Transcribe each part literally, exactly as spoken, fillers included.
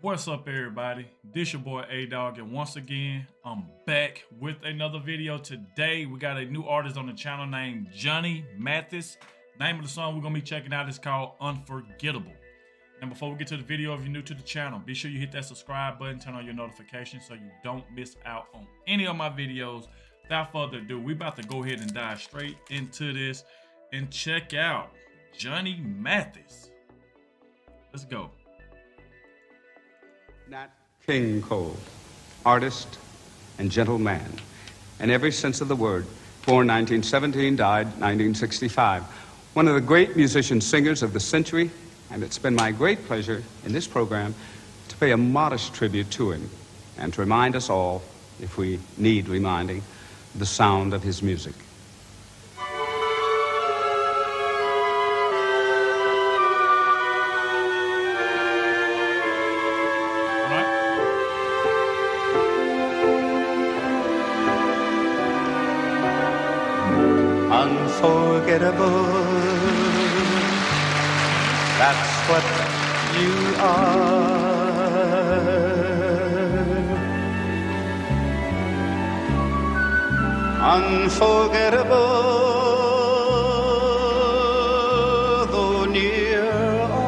What's up, everybody? This your boy A Dog, and once again, I'm back with another video. Today, we got a new artist on the channel named Johnny Mathis. Name of the song we're gonna be checking out is called Unforgettable. And before we get to the video, if you're new to the channel, be sure you hit that subscribe button, turn on your notifications so you don't miss out on any of my videos. Without further ado, we about to go ahead and dive straight into this and check out Johnny Mathis. Let's go. Nat King Cole, artist and gentleman, in every sense of the word. Born nineteen seventeen, died nineteen sixty-five. One of the great musician singers of the century, and it's been my great pleasure in this program to pay a modest tribute to him and to remind us all, if we need reminding, the sound of his music. Unforgettable, that's what you are. Unforgettable, though near or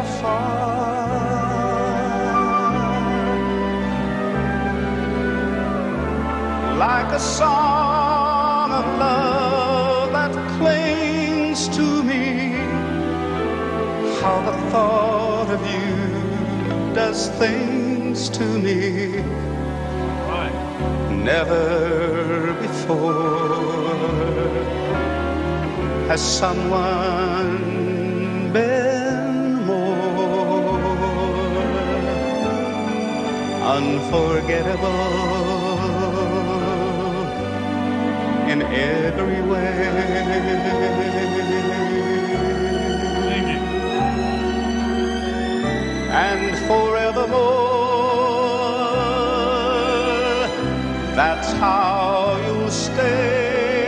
far, like a song of love that clings to me. How the thought of you does things to me. Right. Never before has someone been more unforgettable in every way. And forevermore, that's how you'll stay.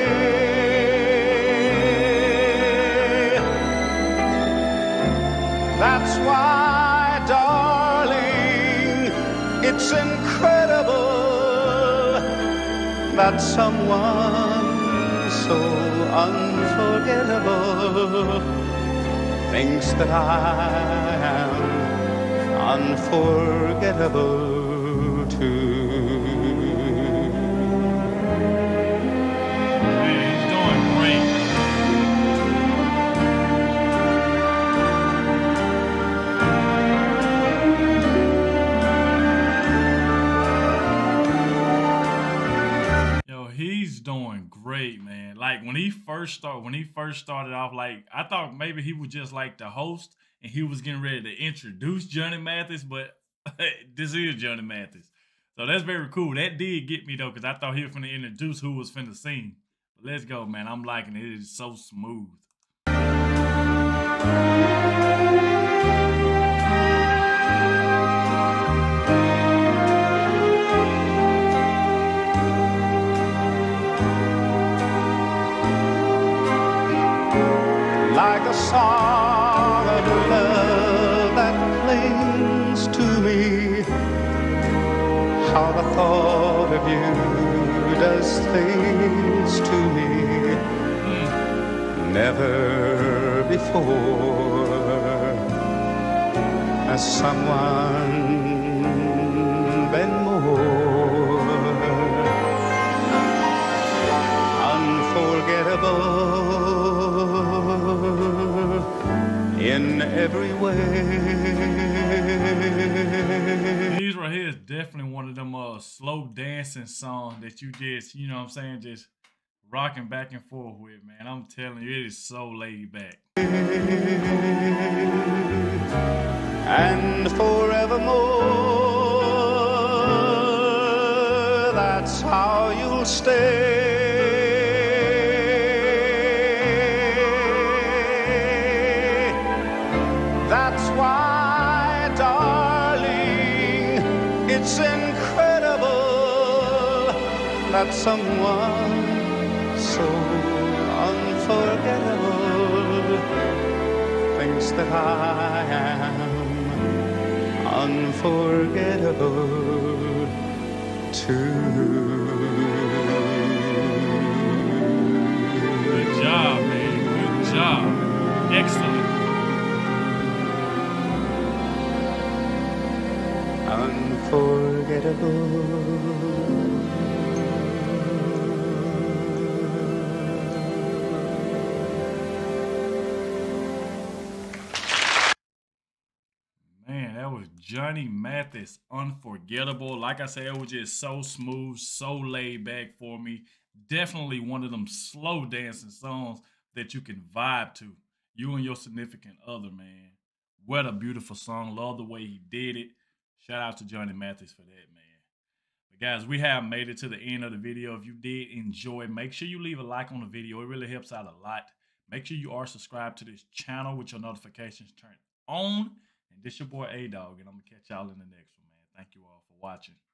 That's why, darling, it's incredible that someone so unforgettable thinks that I am unforgettable too. Man, he's doing great. Yo, he's doing great, man. Like when he first started, when he first started off, like I thought maybe he was just like the host and he was getting ready to introduce Johnny Mathis, but this is Johnny Mathis. So that's very cool. That did get me though, because I thought he was finna introduce who was finna sing. But let's go, man. I'm liking it. It is so smooth. Like a song of love that clings to me. How the thought of you does things to me. Never before has someone been more unforgettable in every way. These right here is definitely one of them uh slow dancing songs that you just, you know what I'm saying, just rocking back and forth with, man. I'm telling you, it is so laid back. And forevermore, that's how you'll stay. That's why, darling, it's incredible that someone so unforgettable thinks that I am unforgettable too. Good job, man. Good job. Excellent. Unforgettable. Man, that was Johnny Mathis, Unforgettable. Like I said, it was just so smooth, so laid back for me. Definitely one of them slow dancing songs that you can vibe to. You and your significant other, man. What a beautiful song. Love the way he did it. Shout out to Johnny Mathis for that, man. But guys, we have made it to the end of the video. If you did enjoy, make sure you leave a like on the video. It really helps out a lot. Make sure you are subscribed to this channel with your notifications turned on. And this your boy A-Dog, and I'm going to catch y'all in the next one, man. Thank you all for watching.